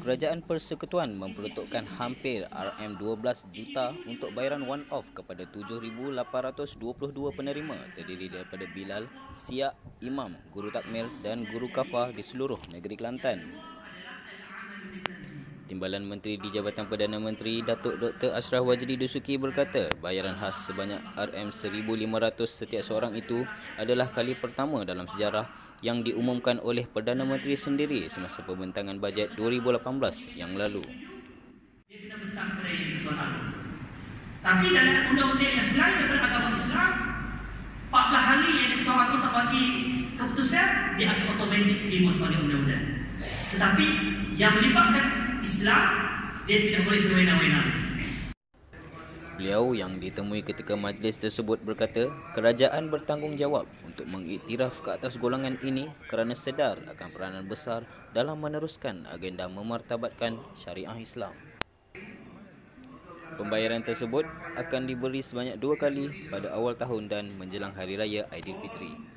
Kerajaan Persekutuan memperuntukkan hampir RM12 juta untuk bayaran one-off kepada 7,822 penerima terdiri daripada Bilal, Siak, Imam, Guru Takmir dan Guru Kafah di seluruh negeri Kelantan. Timbalan Menteri di Jabatan Perdana Menteri Datuk Dr. Ashraf Wajdi Dusuki berkata bayaran khas sebanyak RM1,500 setiap seorang itu adalah kali pertama dalam sejarah yang diumumkan oleh Perdana Menteri sendiri semasa pembentangan bajet 2018 yang lalu. Dia kena bentang kepada yang Ketua Agung. Tapi dalam undang-undang yang selain daripada agama Islam, 14 hari yang Ketua Agung tak bagi keputusan, dia akan automatik terima sebagai undang-undang. Tetapi yang melibatkan Islam, dia tidak boleh sewenang-wenang. Beliau yang ditemui ketika majlis tersebut berkata, kerajaan bertanggungjawab untuk mengiktiraf ke atas golongan ini kerana sedar akan peranan besar dalam meneruskan agenda memartabatkan syariah Islam. Pembayaran tersebut akan diberi sebanyak 2 kali pada awal tahun dan menjelang Hari Raya Aidilfitri.